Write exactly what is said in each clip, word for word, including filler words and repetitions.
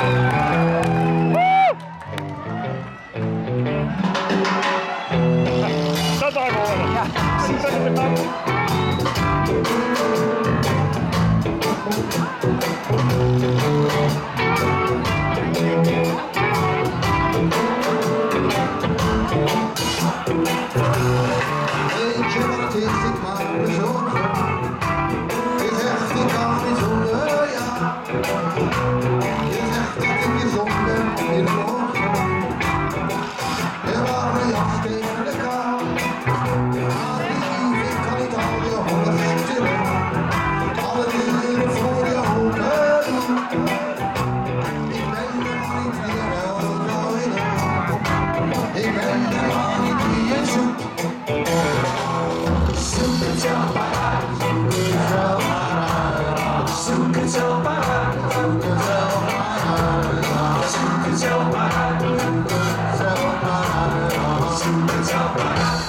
Dat daar horen. Ja, precies. Weet je wat het is, ik maak me zorgen. Je zegt ik kan niet zonder jou. Je zegt dat ik weer zon ben in de morgen. Je warme jas tegen de kou. Maar lief, ik kan niet al je honger stillen. Alle dieren voor je open doen. Ik ben helemaal niet wie je wel zou willen. Ik ben helemaal niet wie je zoekt. Zoek het zelf maar uit, zoek het zelf maar uit. Zoek het zelf maar uit, zoek het zelf maar uit. Zoek het zelf maar uit, zoek het zelf maar uit. Zoek het zelf maar uit.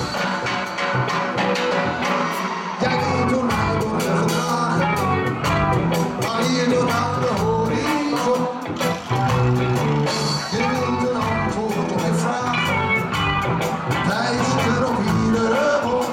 Jij moet door mij worden gedragen, maar hier tot aan de horizon. Je wilt een antwoord op je vraag, pleister op iedere mond.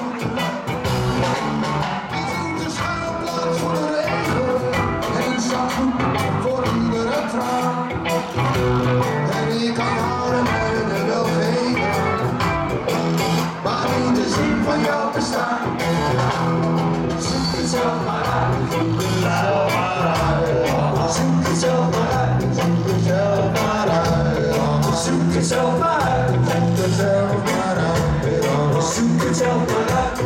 Voor de regen en een zakdoek voor iedere traan. En ik kan jou de mijne wel geven, maar in de zin van jouw bestaan. Zoek het zelf maar uit, zoek het zelf maar uit. Zoek het zelf maar uit, zoek het zelf maar uit. Zoek het zelf maar uit, zoek het zelf maar uit. Zoek het zelf maar uit.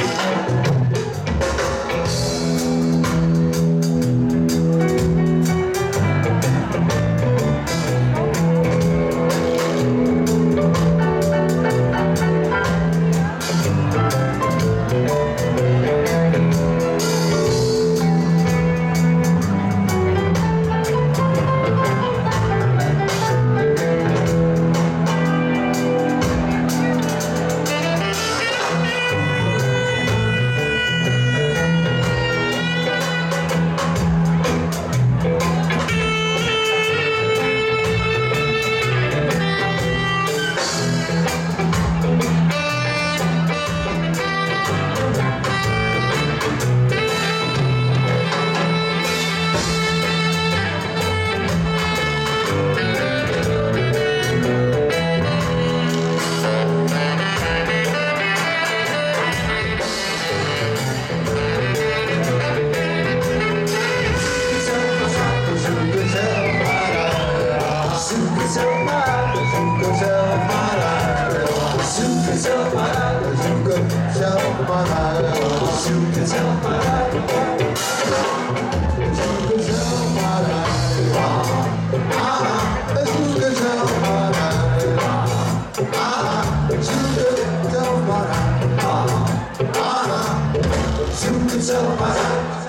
Zoek het zelf maar uit, zoek het zelf maar uit. Zoek het zelf maar uit, zoek het zelf maar uit. Ah, zoek het zelf maar uit. Ah, zoek het zelf maar uit. Ah, zoek het zelf maar uit.